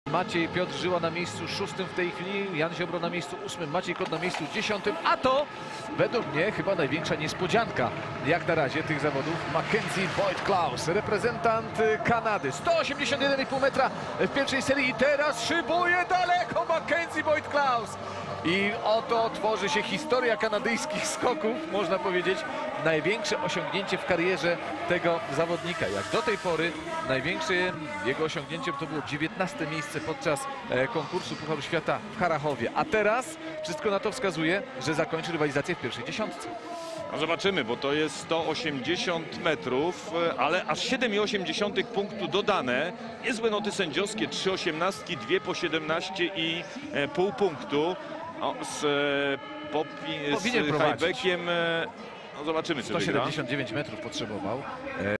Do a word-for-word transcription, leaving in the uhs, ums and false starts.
Maciej Piotr Żyła na miejscu szóstym w tej chwili, Jan Ziobro na miejscu ósmym, Maciej Kot na miejscu dziesiątym, a to według mnie chyba największa niespodzianka jak na razie tych zawodów. Mackenzie Boyd-Klaus, reprezentant Kanady, sto osiemdziesiąt jeden i pół metra w pierwszej serii i teraz szybuje daleko Mackenzie Boyd-Klaus. I oto tworzy się historia kanadyjskich skoków, można powiedzieć. Największe osiągnięcie w karierze tego zawodnika. Jak do tej pory największym jego osiągnięciem to było dziewiętnaste miejsce podczas konkursu Pucharu Świata w Harachowie. A teraz wszystko na to wskazuje, że zakończy rywalizację w pierwszej dziesiątce. No zobaczymy, bo to jest sto osiemdziesiąt metrów, ale aż siedem przecinek osiem punktu dodane. Niezłe noty sędziowskie, trzy osiemnastki, dwie po siedemnaście i pół punktu. No, z Popi, z Hajbekiem, no zobaczymy, czy sto siedemdziesiąt dziewięć metrów potrzebował.